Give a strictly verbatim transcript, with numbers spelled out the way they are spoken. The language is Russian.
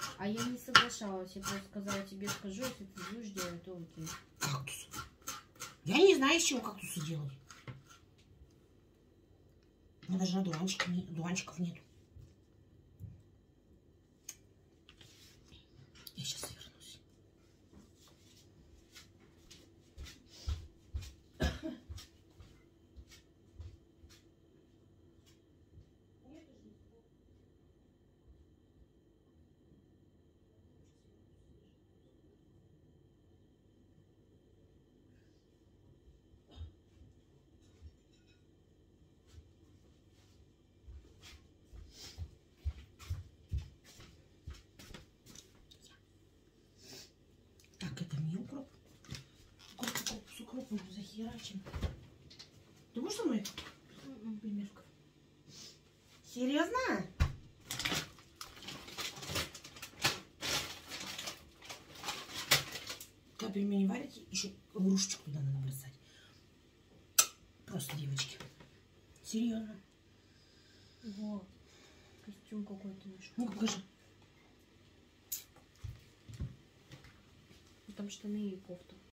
А я не соглашалась. Я просто сказала, тебе скажу, если ты будешь делать, то окей. Кактус. Я не знаю, из чего кактусы делать. У меня даже одуванчиков, не, одуванчиков нет. Я сейчас вернусь. Так, это мне укроп. Укроп, укроп, с укропом захерачим. Ты будешь со мной? Примерка. Серьезно? Когда пельмени варите, еще грушечку туда надо бросать. Просто, девочки. Серьезно. Во, костюм какой-то наш. Ну, покажи. Там штаны и кофта.